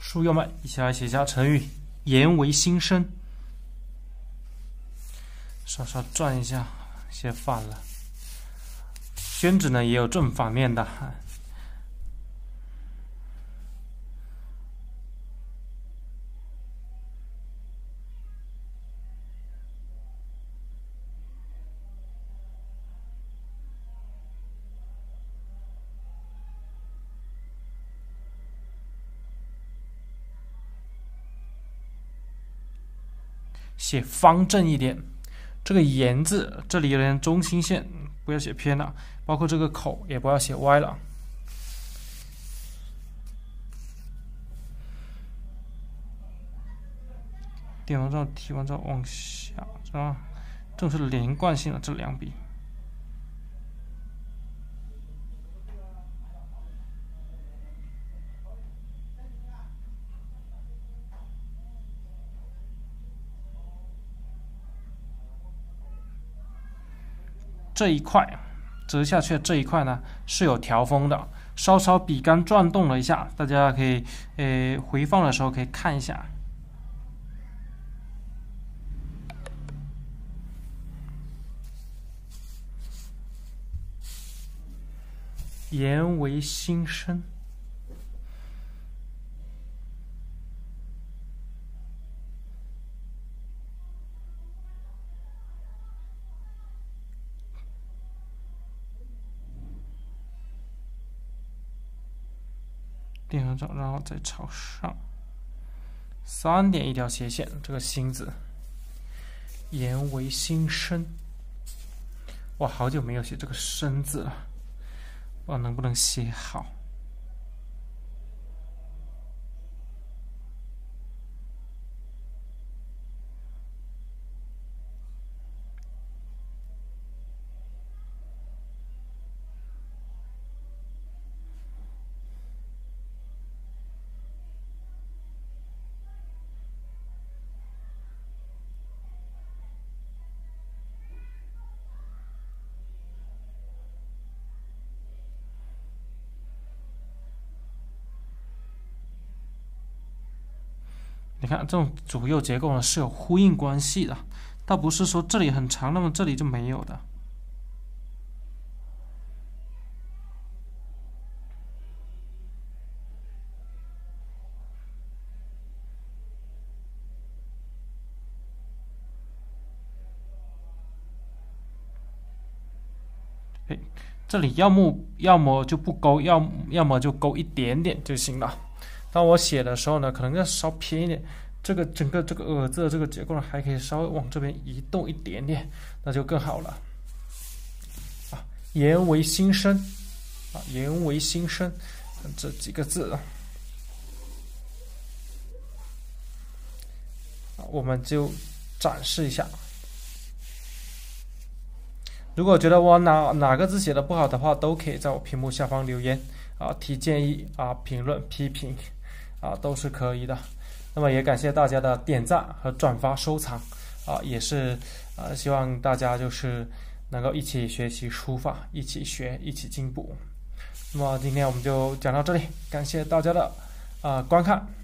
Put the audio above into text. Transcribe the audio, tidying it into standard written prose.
书友们，一起来写下成语“言为心声”。稍稍转一下，写反了。宣纸呢也有正反面的。写方正一点，这个言字这里有点中心线，不要写偏了，包括这个口也不要写歪了。点完之后提完之后往下，是吧？正是连贯性的这两笔。这一块折下去的这一块呢是有条锋的，稍稍笔杆转动了一下，大家可以回放的时候可以看一下。言为心声。点上然后再朝上，3点一条斜线，这个心字，言为心声。哇，好久没有写这个声字了，不知道能不能写好。你看这种左右结构呢是有呼应关系的，倒不是说这里很长，那么这里就没有的。这里要么就不勾，要么就勾一点点就行了。当我写的时候呢，可能要稍偏一点，这个整个这个字的这个结构呢，还可以稍微往这边移动一点点，那就更好了。言为心声，言为心声，这几个字，我们就展示一下。如果觉得我哪个字写的不好的话，都可以在我屏幕下方留言提建议评论批评都是可以的。那么也感谢大家的点赞和转发收藏也是希望大家就是能够一起学习书法，一起学，一起进步。那么今天我们就讲到这里，感谢大家的观看。